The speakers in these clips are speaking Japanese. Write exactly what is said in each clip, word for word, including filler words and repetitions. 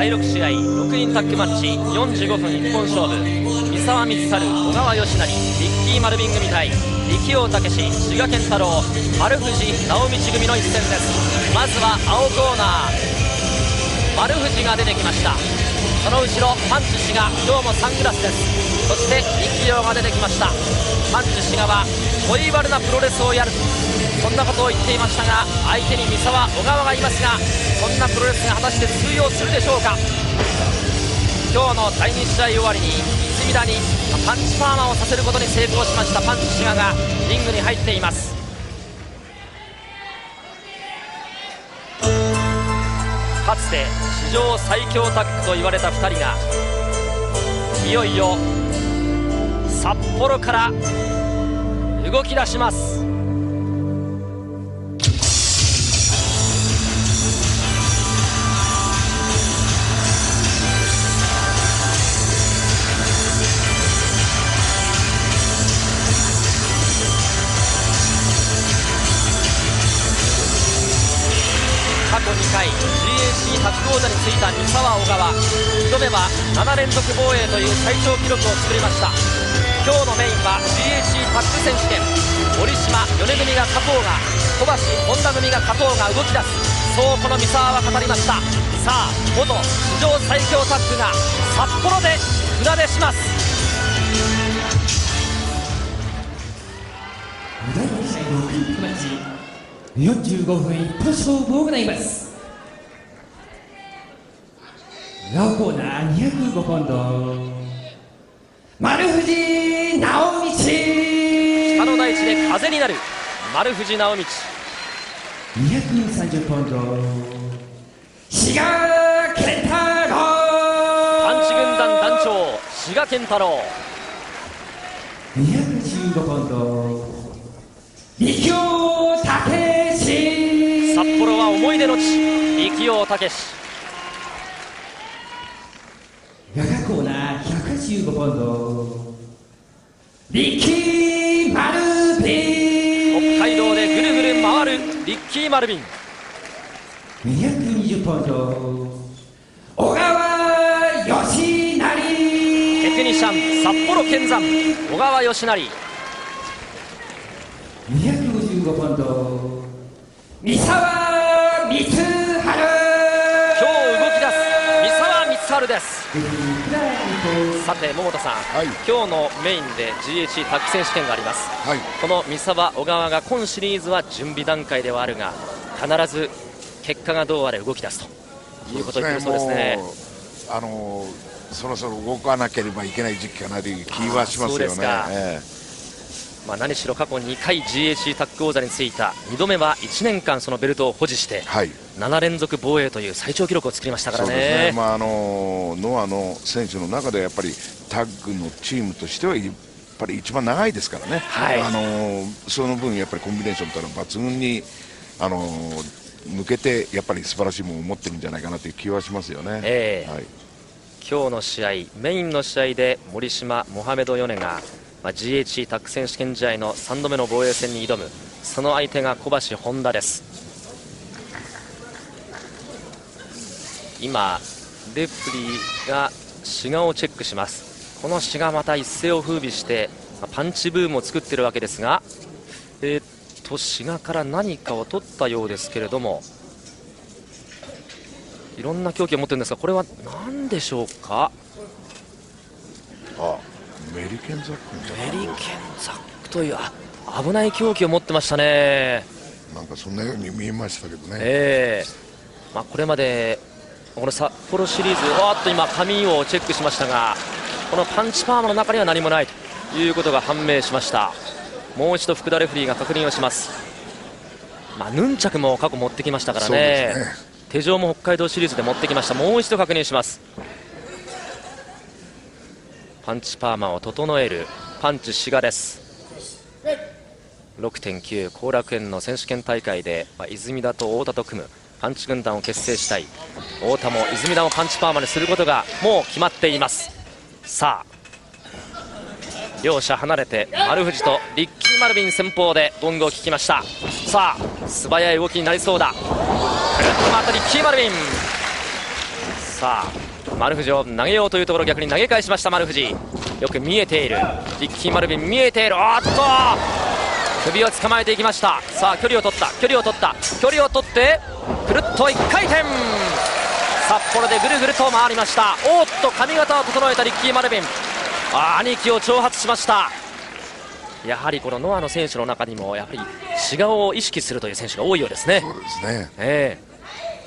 だいろく試合ろくにんタッグマッチよんじゅうごふん一本勝負、三沢光晴、小川義成、リッキー・マルビン組対力王武志、志賀健太郎、丸藤直道組の一戦です。まずは青コーナー丸藤が出てきました。その後ろパンチ志賀、今日もサングラスです。そして力王が出てきました。パンチ志賀はホイバルなプロレスをやる、そんなことを言っていましたが、相手に三沢、小川がいますが、そんなプロレスが果たして通用するでしょうか。今日のだいに試合終わりに泉田にパンチパーマをさせることに成功しましたパンチ志賀がリングに入っています。かつて史上最強タッグと言われたふたりがいよいよ札幌から動き出します。過去にかい ジーエーシー タッグ王座についた三沢、小川、にどめはななれんぞく防衛という最長記録を作りました。今日のメインは ジーエーシー タッグ選手権、森島、米組が勝とうが、小橋、本田組が勝とうが動き出す、そうこの三沢は語りました。さあ元史上最強タッグが札幌で船出します。 だいに試合ろくにんマッチよんじゅうごふん一本勝負を行います。青コーナーにひゃくごポンド丸藤直道、 北の大地で風になる丸藤直道、 にひゃくさんじゅうポンド志賀健太郎、 パンチ軍団団長志賀健太郎、 にひゃくじゅうごポンド力王武志、 札幌は思い出の地力王武志、 赤コーナーひゃくはちじゅうごポンドリッキー・マルビン、 北海道でぐるぐる回るリッキー・マルビン、 にひゃくにじゅうポンド小川義成、 テクニシャン札幌健山小川義成、 にひゃくごじゅうごポンド三沢光晴、 今日動き出す三沢光晴です。さて桃田さん、 はい、 今日のメインで ジーエーシー タッグ選手権があります、 はい、 この三沢、小川が今シリーズは準備段階ではあるが必ず結果がどうあれ動き出すということを言ってるそうですね。 あのそろそろ動かなければいけない時期かなという気はしますよね。そうですか、ええ、 まあ何しろ過去にかい ジーエーシー タッグ王座についたにどめはいちねんかんそのベルトを保持して、はい、ななれんぞく防衛という最長記録を作りましたからね。 そうですね、まあ、あのノアの選手の中でやっぱりタッグのチームとしてはやっぱり一番長いですからね、はい、あのその分やっぱりコンビネーションというのは抜群にあの抜けてやっぱり素晴らしいものを持ってるんじゃないかなという気はしますよね。えーはい、 今日の試合メインの試合で森島、モハメド・ヨネがまあ、ジーエイチシー タッグ選手権試合のさんどめの防衛戦に挑む、その相手が小橋本田です。今レフリーが志賀をチェックします。この志賀また一世を風靡してパンチブームを作っているわけですが、えー、っと志賀から何かを取ったようですけれども、いろんな凶器を持ってるんですが、これは何でしょうか。 あメリケンザックメリケンザックというあ危ない凶器を持ってましたね。 なんかそんなように見えましたけどね。 えーまあ、これまでこの札幌シリーズおっと今髪をチェックしましたが、このパンチパーマの中には何もないということが判明しました。もう一度福田レフリーが確認をします。まあ、ヌンチャクも過去持ってきましたから ね, ね手錠も北海道シリーズで持ってきました。もう一度確認します。パンチパーマを整えるパンチ志賀です。 ろくてんきゅう 後楽園の選手権大会で、まあ、泉田と太田と組むパンチ軍団を結成したい。太田も泉田もパンチパーマにすることがもう決まっています。さあ両者離れて丸藤とリッキー・マルビン先方でゴングを聞きました。さあ素早い動きになりそうだ。くるっと回ったリッキー・マルビン。ささあ丸藤を投げようというところ、逆に投げ返しました丸藤。よく見えているリッキー・マルビン、見えている。おっと首を捕まえていきました。さあ距離を取った距離を取った距離を取ってくるっといっかい転、札幌でぐるぐると回りました。おっと髪型を整えたリッキー・マルビン、あ兄貴を挑発しました。やはりこのノアの選手の中にもやはり志賀を意識するという選手が多いようですね。 そうですね、 えー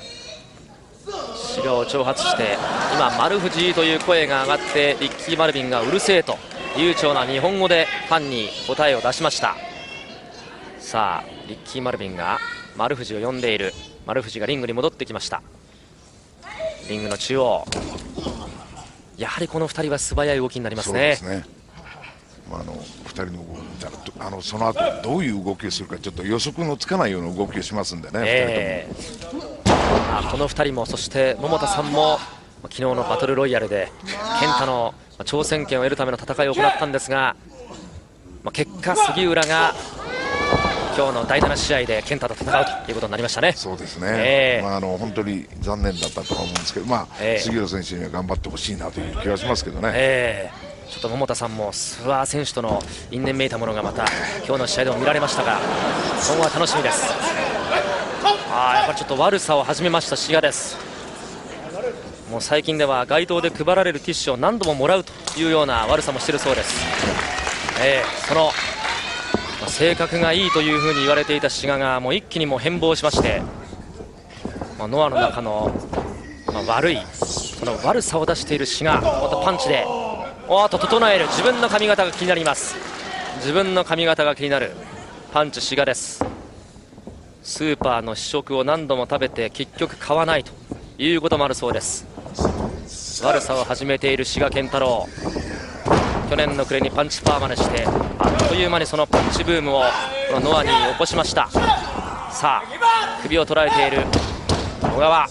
志賀を挑発して、今丸藤という声が上がってリッキー・マルビンがうるせえと悠長な日本語でファンに答えを出しました。さあリッキー・マルビンが丸藤を呼んでいる。丸藤がリングに戻ってきました。リングの中央、やはりこのふたりは素早い動きになりますね。 そうですね、まあ、あのふたりの動き見たらあのその後どういう動きをするかちょっと予測のつかないような動きをしますんでね、 えー、 ふたりとも。 あこのふたりも、そして桃田さんも昨日のバトルロイヤルで健太の挑戦権を得るための戦いを行ったんですが、まあ、結果杉浦が今日のだいなな試合で健太と戦うということになりましたね。 そうですね、 えーまあ、あの本当に残念だったとは思うんですけど、まあえー杉浦選手には頑張ってほしいなという気がしますけどね。 えー、ちょっと桃田さんも諏訪選手との因縁めいたものがまた今日の試合でも見られましたが、今後は楽しみです。あやっぱりちょっと悪さを始めました滋賀です。もう最近では街頭で配られるティッシュを何度ももらうというような悪さもしているそうです。えー、その、まあ、性格がいいというふうに言われていた滋賀がもう一気にもう変貌しまして、まあ、ノアの中の、まあ、悪いその悪さを出している滋賀、またパンチでおっと整える。自分の髪型が気になります。自分の髪型が気になるパンチ滋賀です。スーパーの試食を何度も食べて結局買わないということもあるそうです。悪さを始めている滋賀健太郎、去年の暮れにパンチパーマにしてあっという間にそのパンチブームをこのノアに起こしました。さあ首を捉えている小川、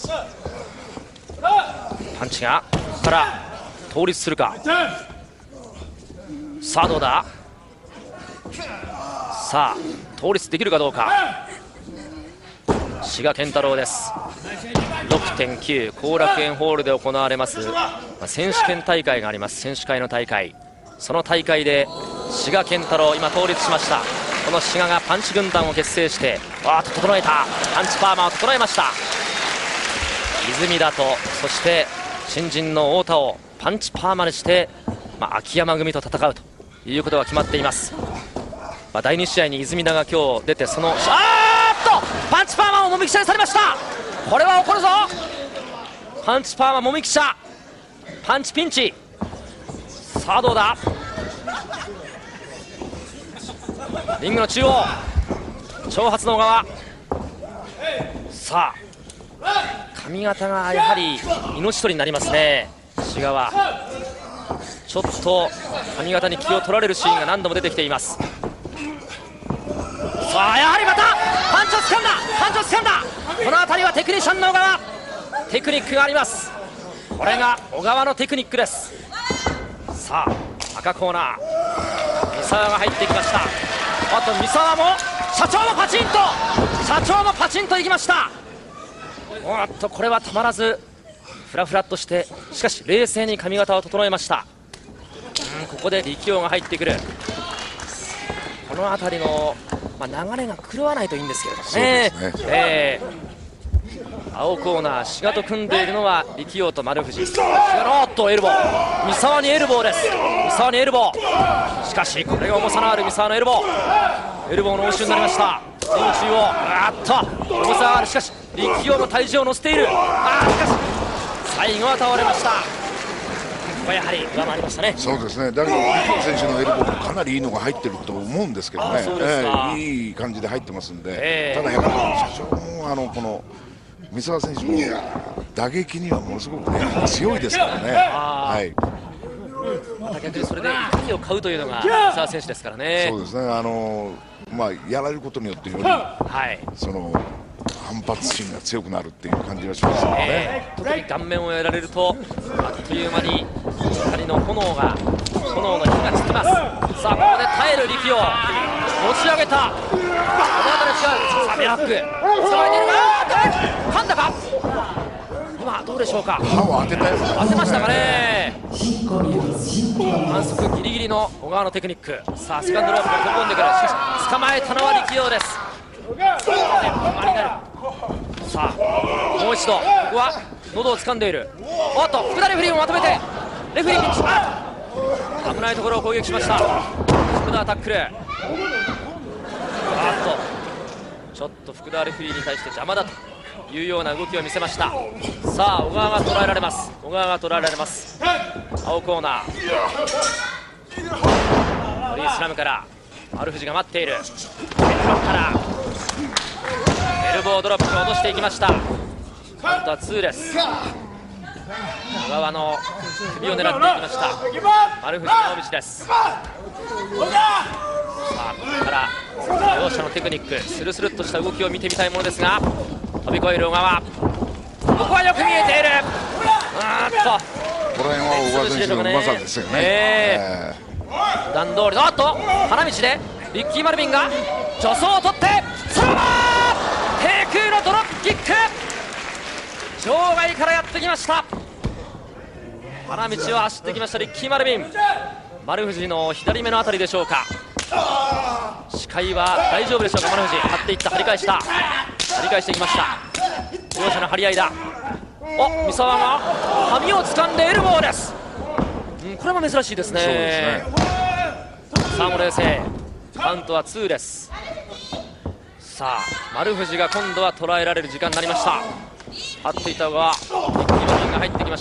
パンチがここから倒立するか。さあどうだ、さあ倒立できるかどうか。滋賀健太郎です。 ろくてんきゅう 後楽園ホールで行われます、まあ、選手権大会があります。選手会の大会、その大会で滋賀健太郎今倒立しました。この滋賀がパンチ軍団を結成してわーっと整えたパンチパーマを整えました。泉田とそして新人の太田をパンチパーマにして、まあ、秋山組と戦うということが決まっています。まあ、だいに試合に泉田が今日出て、そのあーっとパンチパーマをもみくちゃにされました。これは怒るぞ。パンチパーマもみくちゃ、パンチピンチ。さあどうだ、リングの中央挑発の小川、さあ髪型がやはり命取りになりますね。滋賀はちょっと髪型に気を取られるシーンが何度も出てきています。さあやはりまたパンチを掴んだパンチを掴んだ。この辺りはテクニシャンの小川、テクニックがあります。これが小川のテクニックです。さあ赤コーナー三沢が入ってきました。あと三沢も社長もパチンと社長もパチンといきました。おっとこれはたまらずフラフラっとして、しかし冷静に髪型を整えました。うんここで力王が入ってくる。この辺りの、まあ、流れが狂わないといいんですけれどもね。 そうですね、 えー、青コーナー滋賀と組んでいるのは力王と丸藤。滋賀のおっとエルボー、三沢にエルボーです。三沢にエルボー、しかしこれが重さのある三沢のエルボー、エルボーの応酬になりました。リング中央あっと重さがある。しかし力王の体重を乗せている。あーしかし最後は倒れました。ここはやはり上回りましたね。 そうですね、だけど力王選手のエルボーもかなりいいのが入ってると思うんですけどね、 そうですか、 えーいい感じで入ってますんで、 えーただやっぱり社長もあのこの三沢選手も打撃にはものすごく、ね、強いですからね。はいまた逆にそれで怒りを買うというのが三沢選手ですからね。 そうですね、あのまあ、やられることによってよりはいその反発心が強くなるっていう感じがしますよね。 えー、特に顔面をやられるとあっという間に光の炎が炎の火がつきます。さあここで耐える力王、持ち上げた、この辺り違う。さあベアック捕まえているが噛んだか。今どうでしょうか。 歯を当てたような。 当てましたかね。 進行に進行反則ギリギリの小川のテクニック。さあセカンドロープから飛び込んでくる。しかし捕まえたのは力陽です。馬になる。さあもう一度ここは喉を掴んでいる。おっと福田レフェリーをまとめてレフェリーピッチ、あ危ないところを攻撃しました。福田タックル。あっとちょっと福田レフェリーに対して邪魔だというような動きを見せました。さあ小川が捉えられます。小川が捉えられます。青コーナーフリースラムから丸藤が待っている。エプロンからエルボードロップを落としていきました。カウントはツーです。小川の首を狙っていきました丸藤直道です。さあここから両者のテクニックスルスルっとした動きを見てみたいものですが、飛び越える小川、ここはよく見えている。あーっとこの辺は小川選手のうまさですよね。 えー、普段通りのあっと花道でリッキー・マルビンが助走を取ってそのまま低空のドロップキック、場外からやってきました。花道を走ってきましたリッキー・マルビン。丸藤の左目のあたりでしょうか。視界は大丈夫でしょうか。丸藤張っていった、張り返した、張り返していきました。両者の張り合いだ。お三沢が髪を掴んでエルボーです、うん、これも珍しいですね。 そうですね。 さあも冷静、カウントはツーです。さあ丸藤が今度は捉えられる時間になりました。張っていた小川、リッキー・マルビンが入ってきました。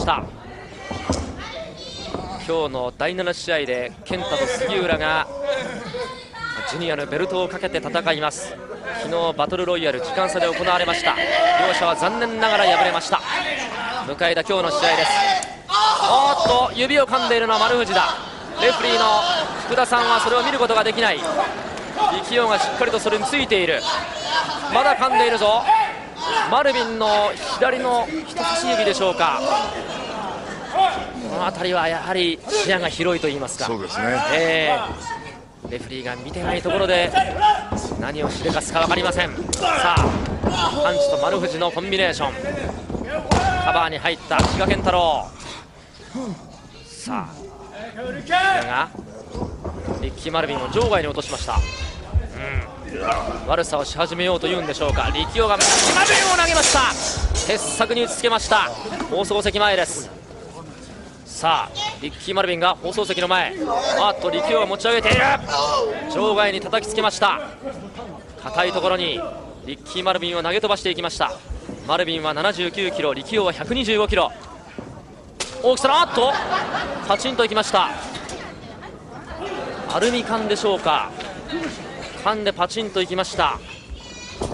今日のだいなな試合で健太と杉浦がジュニアのベルトをかけて戦います。昨日バトルロイヤル時間差で行われました。両者は残念ながら敗れました。迎えた今日の試合です。おっと指を噛んでいるのは丸藤だ。レフリーの福田さんはそれを見ることができない。力陽がしっかりとそれについている。まだ噛んでいるぞ。マルビンの左の人差し指でしょうか。この辺りはやはり視野が広いといいますか。 そうですね。 えー、レフリーが見てないところで何をしでかすか分かりません。さあパンチと丸藤のコンビネーション、カバーに入った志賀健太郎。さあこれがリッキー・マルビンを場外に落としました。うん、悪さをし始めようというんでしょうか。力陽がマルビンを投げました。鉄柵に打ちつけました。放送席前です。さあリッキー・マルビンが放送席の前、あっと力陽が持ち上げている。場外に叩きつけました。硬いところにリッキー・マルビンを投げ飛ばしていきました。マルビンはななじゅうきゅうキロ、力陽はひゃくにじゅうごキロ。大きさのあっとパチンといきました。アルミ缶でしょうか。缶でパチンといきました。うん、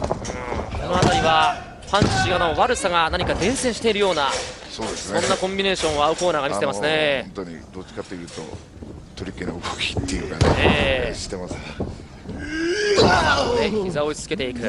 この辺りはパンチの悪さが何か伝染しているような、 そうですね、 そんなコンビネーションを青コーナーが見せてますね。 本当にどっちかというとトリッキーな動きっていうかね、えー、してますね。 膝を打ちつけていく。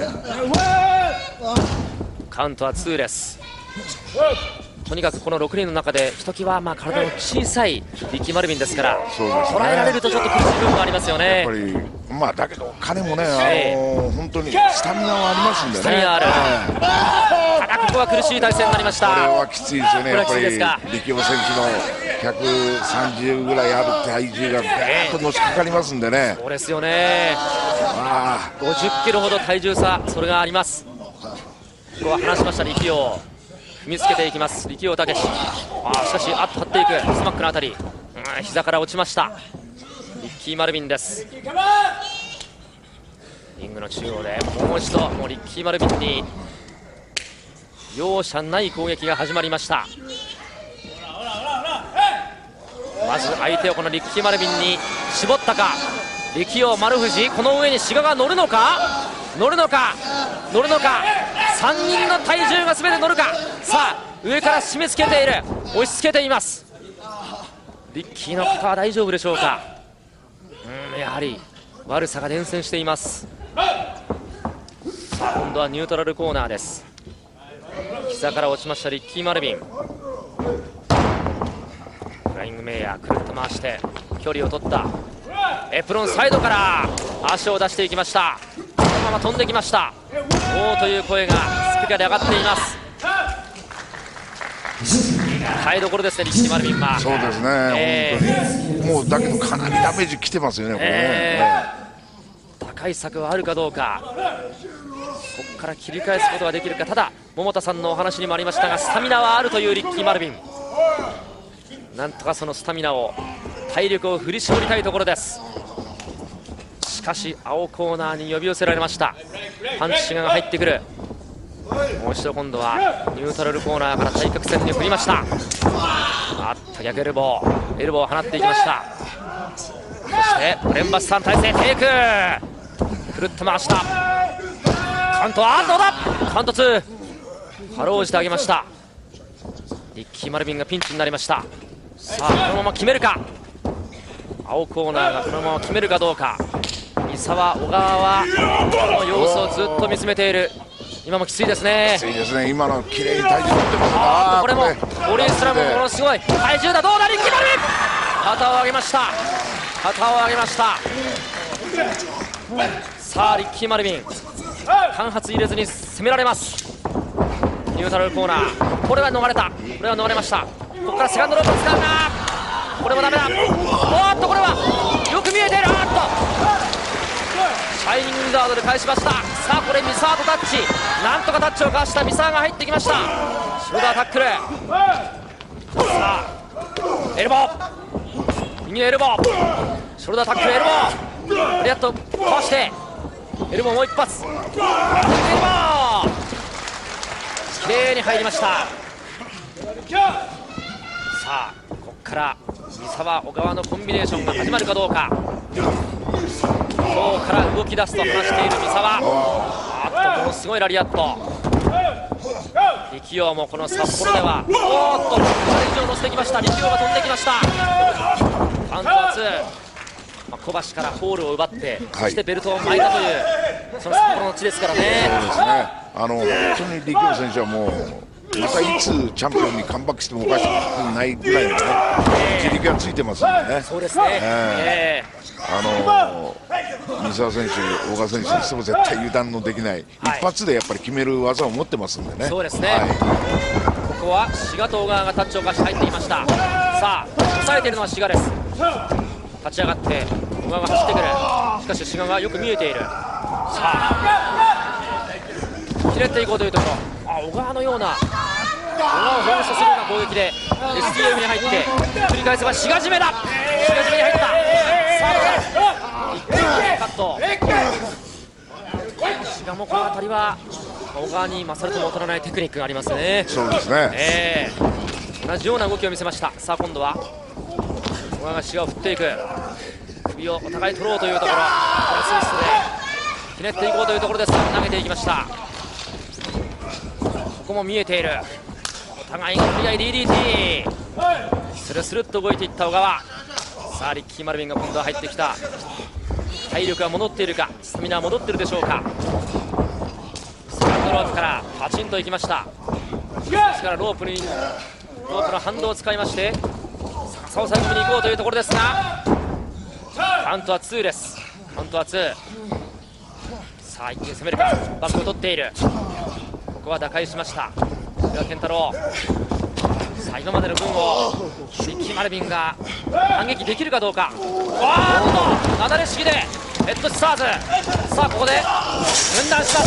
カウントはツーです。とにかくこのろくにんの中でひときわまあ体の小さいリッキー・マルビンですから、 そうですね、 捉えられるとちょっと苦しい部分がありますよね。 やっぱりまあだけど彼もね、あのー、本当にスタミナはありますんでね。 スタミナある、えー、ただここは苦しい体勢になりました。 これはきついですよね。やっぱり力陽選手のひゃくさんじゅうぐらいある体重がガーッとのしかかりますんでね。 そうですよね。 あごじゅっキロほど体重差、それがあります。ここは離しました力陽。踏みつけていきます力陽武志。あしかしあっと張っていくスマックのあたり、うん、膝から落ちましたリッキー・マルビンです。リングの中央でもう一度もうリッキー・マルビンに容赦ない攻撃が始まりました。まず相手をこのリッキー・マルビンに絞ったか。力陽、丸藤、この上に志賀が乗るのか乗るのか乗るのか。さんにんの体重が全て乗るか。さあ上から締め付けている、押し付けています。リッキーの肩は大丈夫でしょうか。うん、やはり悪さが伝染しています。さあ今度はニュートラルコーナーです。膝から落ちましたリッキー・マルビン。フライングメイヤーくるっと回して距離を取った。エプロンサイドから足を出していきました。そのまま飛んできました。おーという声がスピカーで上がっています。 耐えどころですね、リッキー・マルビンは。 そうですね、 えー、 本当にもうだけどかなりダメージきてますよね、これね、 えー、打開策はあるかどうか、ここから切り返すことができるか。ただ桃田さんのお話にもありましたが、スタミナはあるというリッキー・マルビン。なんとかそのスタミナを、体力を振り絞りたいところです。しかし青コーナーに呼び寄せられました。パンチシガが入ってくる。もう一度今度はニュートラルコーナーから対角線に振りました。あっと逆エルボー、エルボーを放っていきました。そしてブレンバスさん体勢テイク、くるっと回した。カウントはどうだ、カウントツー、かろうじて上げました。リッキー・マルビンがピンチになりました。さあこのまま決めるか、青コーナーがこのまま決めるかどうか。三沢、小川はこの様子をずっと見つめている。今もきついですね。 きついですね、今の綺麗に体重乗ってます。 あーこれもオリースラムもものすごい体重だ。どうだ、リッキー・マルビン、肩を上げました、肩を上げました。さあリッキー・マルビン、間髪入れずに攻められます。ニュートラルコーナー、これは逃れた、これは逃れました。ここからセカンドロープを使うが、これもダメだ。おーっとこれはよく見えている。あーっとシャイニングウィザードで返しました。さあこれ三沢とタッチ、なんとかタッチをかわした三沢が入ってきました。ショルダータックル、さあエルボー、右のエルボー、ショルダータックル、エルボー、リアットかわしてエルボーもう一発、エルボーきれいに入りました。さあここから三沢、小川のコンビネーションが始まるかどうか。今日から動き出すと話している三沢。あっとものすごいラリアット。力陽もこの札幌ではおーっとこれ以上乗せてきました。力陽が飛んできました。カウントはツー、まあ、小橋からホールを奪って、 はい、 そしてベルトを巻いたというその札幌の地ですからね。 そうですね、あの本当に力陽選手はもうまたいつチャンピオンにカムバックしてもおかしくないぐらいのね、自力がついてますんでね。 そうですね、えーあのー、三沢選手、小川選手にしても絶対油断のできない、はい、一発でやっぱり決める技を持ってますんでね。 そうですね、はい、ここは志賀と小川がタッチをかして入ってきました。さあ抑えているのは志賀です。立ち上がって小川が走ってくる。しかし志賀がよく見えている。さあ切れていこうというところ、あ小川のような小川を放射するような攻撃で エスティーエフ に入って繰り返せば志賀締めだ。志賀締めに入った。さあ一回カット。志賀もこの辺りは小川に勝るとも劣らないテクニックがありますね。 そうですね、 えー、同じような動きを見せました。さあ今度は小川が志賀を振っていく。首をお互い取ろうというところ、プラスイストでひねっていこうというところですが投げていきました。ここも見えている。お互いが取り合い ディーディーティー、スルスルっと動いていった小川。さあリッキー・マルビンが今度は入ってきた。体力が戻っているか、スタミナは戻っているでしょうか。セカンドロープからパチンといきました。ですからロープにロープの反動を使いまして逆さを先に行こうというところですが、カウントはツーです。カウントはツー。さあ一気に攻めるか。バックを取っている。ここは打開しました。では健太郎、さあ今までの分をリッキー・マルビンが反撃できるかどうか。わーっとなだれ式でヘッドスターズ。さあここで分断します。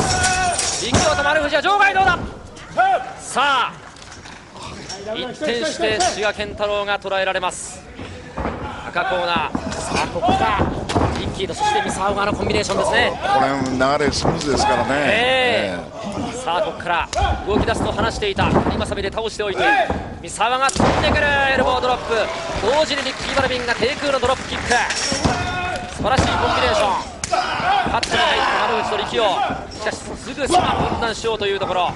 力陽と丸藤は場外どうだ。さあ一転して志賀健太郎が捉えられます。赤コーナー。さあここからリッキーとそして三沢のコンビネーションですね。 これ流れスムーズですからね、 えーえー、さあここから動き出すと話していた今サビで倒しておいて三沢が飛んでくるエルボードロップ、同時にリッキー・マルビンが低空のドロップキック。素晴らしいコンビネーション。カットに入った丸内と力陽、しかしすぐさま分断しようというところ。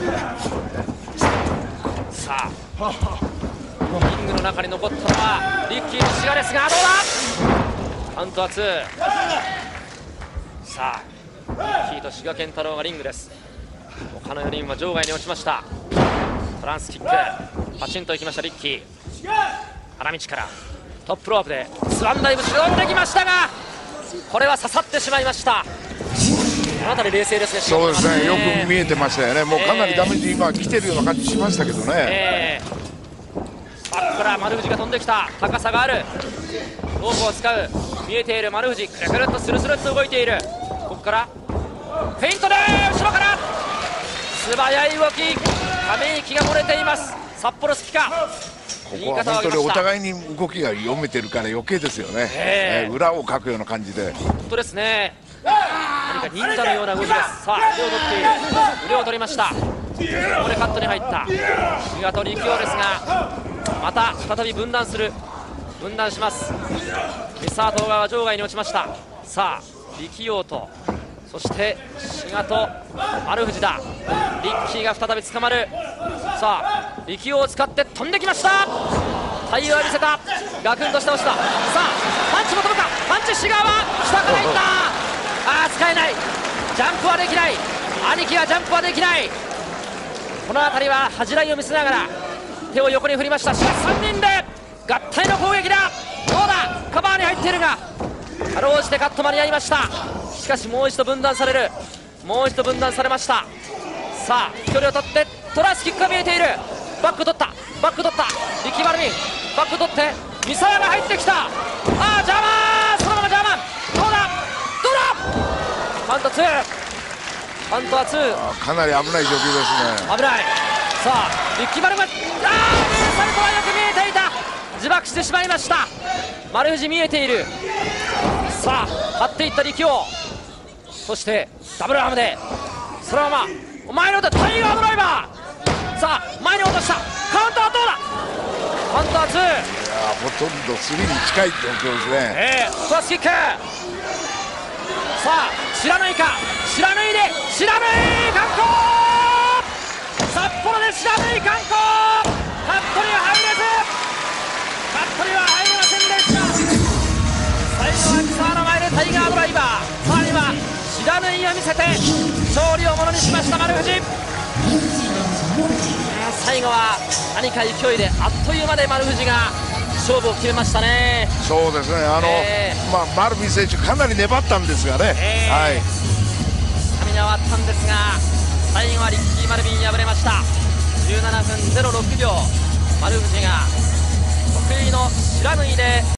さあリングの中に残ったのはリッキーの志賀ですが、どうだ。カウントはツー。さあリッキーと志賀健太郎がリングです。他のよにんは場外に落ちました。トランスキックパチンといきましたリッキー。花道からトップロープでスワンダイブし込んできましたが、これは刺さってしまいました。この辺り冷静ですね。 そうですね、よく見えてましたよね。もうかなりダメージ今来てるような感じしましたけどね、 えー、 から丸藤が飛んできた。高さがある。ロープを使う。見えている丸藤、くるくるっとスルスルっと動いている。ここからフェイントで後ろから素早い動き、ため息が漏れています札幌スキカ。 ここは本当にお互いに動きが読めてるから余計ですよね、 えーえー裏をかくような感じで。 本当ですね。何か忍者のような動きです。さあ腕を取っている。腕を取りました。ここでカットに入った比嘉と力王ですが、また再び分断する。分断します。三沢東川は場外に落ちました。さあ力王とそして志賀と丸藤だ。リッキーが再び捕まる。さあ力王を使って飛んできました。対応を見せた。ガクンとして押した。さあパンチも飛ぶか。パンチ志賀は下からいった。ああ使えない。ジャンプはできない。兄貴はジャンプはできない。この辺りは恥じらいを見せながら手を横に振りました。しかしさんにんで合体の攻撃だ。どうだ。カバーに入っているがかろうじてカット間に合いました。しかしもう一度分断される。もう一度分断されました。さあ距離を取ってトラスキックが見えている。バック取った。バック取った。力丸にバック取って三沢が入ってきた。ああジャーマン。そのままジャーマン。どうだどうだ。カウントツー。カウントはツー。 あかなり危ない状況ですね。 危ない。さあ力丸がああサルトはよく見えていた。自爆してしまいました。丸藤見えている。さあ張っていった力王。そしてダブルアームでそのままお前のタイガードライバー。さあ前に落とした。カウントはどうだ。カウントはツー。 いやほとんどスリーに近い状況ですね。 えー、トラスキック。さあ知らないか。知らないで知らない観光。札幌で知らない観光。カットには入れず。カットには入りませんでした。最後は木沢の前でタイガードライバー。さらには知らないを見せて勝利をものにしました丸藤。最後は何か勢いであっという間で丸藤が勝負を決めましたね。 そうですね。あの、えー、まあマルビン選手かなり粘ったんですがね。えー、はい。 スタミナはあったんですが最後はリッキー・マルビン敗れました。じゅうななふんゼロろくびょう丸藤が得意の知らぬいで